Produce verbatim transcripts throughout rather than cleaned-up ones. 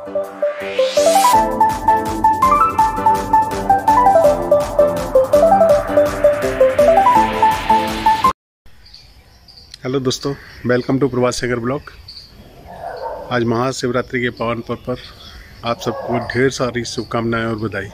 Hello दोस्तों, welcome to प्रवास सागर blog. आज महाशिवरात्रि के पावन पर्व पर आप सबको ढेर सारी शुभकामनाएं और बधाई।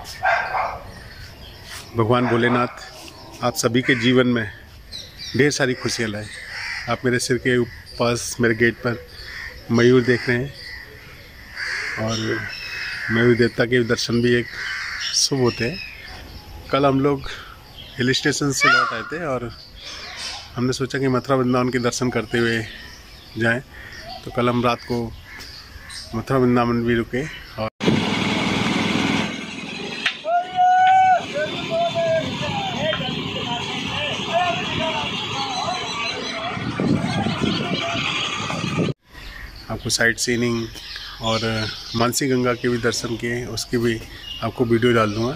भगवान भोलेनाथ आप सभी के जीवन में ढेर सारी खुशियाँ लाए। आप मेरे सिर के पास मेरे गेट पर मयूर देख रहे हैं और मयूर देवता के दर्शन भी एक शुभ होते हैं। कल हम लोग हिल स्टेशन से लौट आए थे और हमने सोचा कि मथुरा वृंदावन के दर्शन करते हुए जाएं, तो कल हम रात को मथुरा वृंदावन भी रुके और आपको साइट सीइंग और मानसी गंगा के भी दर्शन किए, उसकी भी आपको वीडियो डाल दूँगा।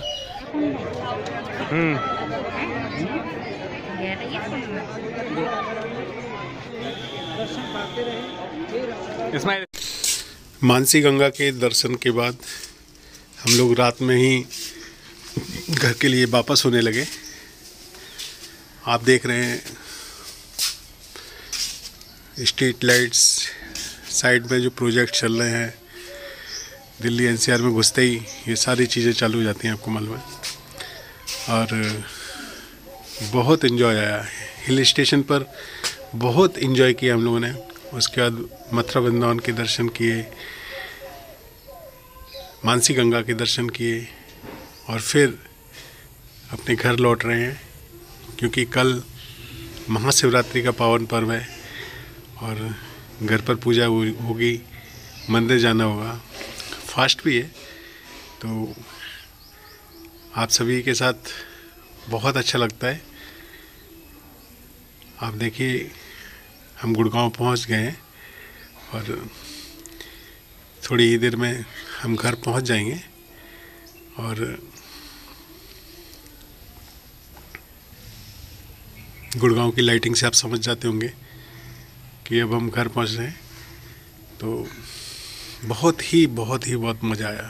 मानसी गंगा के दर्शन के बाद हम लोग रात में ही घर के लिए वापस होने लगे। आप देख रहे हैं स्ट्रीट लाइट्स, साइड में जो प्रोजेक्ट चल रहे हैं, दिल्ली एनसीआर में घुसते ही ये सारी चीज़ें चालू हो जाती हैं, आपको मालूम है। और बहुत इन्जॉय आया हिल स्टेशन पर, बहुत इन्जॉय किया हम लोगों ने। उसके बाद मथुरा वृंदावन के दर्शन किए, मानसी गंगा के दर्शन किए और फिर अपने घर लौट रहे हैं, क्योंकि कल महाशिवरात्रि का पावन पर्व है और घर पर पूजा होगी, मंदिर जाना होगा, फास्ट भी है। तो आप सभी के साथ बहुत अच्छा लगता है। आप देखिए हम गुड़गांव पहुंच गए हैं और थोड़ी ही देर में हम घर पहुंच जाएंगे और गुड़गांव की लाइटिंग से आप समझ जाते होंगे कि अब हम घर पहुंच रहे हैं। तो बहुत ही बहुत ही बहुत मज़ा आया।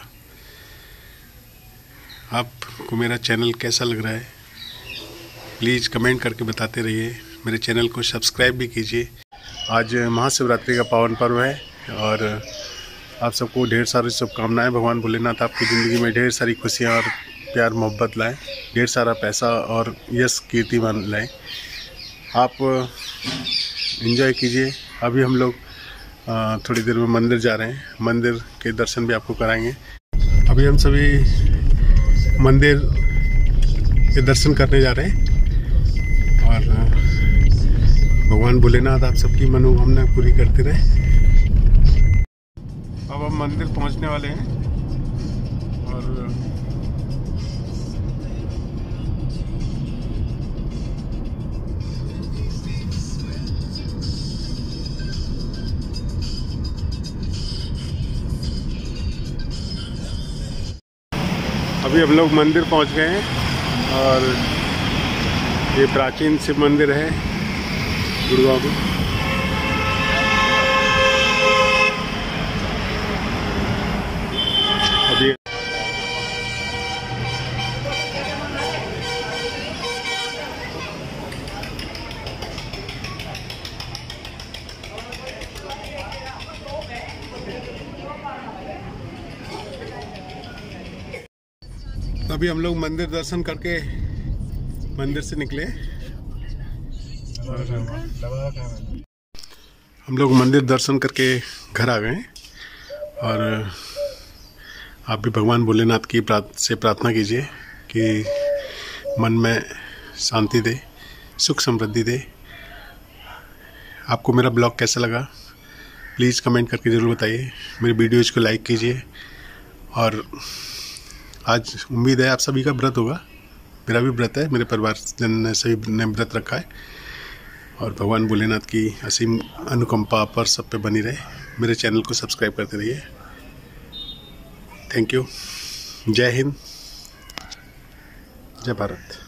आपको मेरा चैनल कैसा लग रहा है प्लीज़ कमेंट करके बताते रहिए। मेरे चैनल को सब्सक्राइब भी कीजिए। आज महाशिवरात्रि का पावन पर्व है और आप सबको ढेर सारी शुभकामनाएं। भगवान भोलेनाथ आपकी ज़िंदगी में ढेर सारी खुशियां और प्यार मोहब्बत लाएं, ढेर सारा पैसा और यश कीर्तिमान लाएं। आप एंजॉय कीजिए। अभी हम लोग थोड़ी देर में मंदिर जा रहे हैं, मंदिर के दर्शन भी आपको कराएंगे। अभी हम सभी मंदिर के दर्शन करने जा रहे हैं और भगवान भोलेनाथ आप सबकी मनोकामना पूरी करते रहे। अब हम मंदिर पहुंचने वाले हैं और अभी हम लोग मंदिर पहुंच गए हैं और ये प्राचीन शिव मंदिर है गुड़गांव में। अभी अभी हम लोग मंदिर दर्शन करके मंदिर से निकले और हम लोग मंदिर दर्शन करके घर आ गए और आप भी भगवान भोलेनाथ की प्रार्थ से प्रार्थना कीजिए कि मन में शांति दे, सुख समृद्धि दे। आपको मेरा ब्लॉग कैसा लगा प्लीज़ कमेंट करके ज़रूर बताइए। मेरी वीडियोज़ को लाइक कीजिए और आज उम्मीद है आप सभी का व्रत होगा। मेरा भी व्रत है, मेरे परिवार जन ने सभी ने व्रत रखा है और भगवान भोलेनाथ की असीम अनुकंपा पर सब पे बनी रहे। मेरे चैनल को सब्सक्राइब करते रहिए। Thank you. जय हिंद, जय भारत।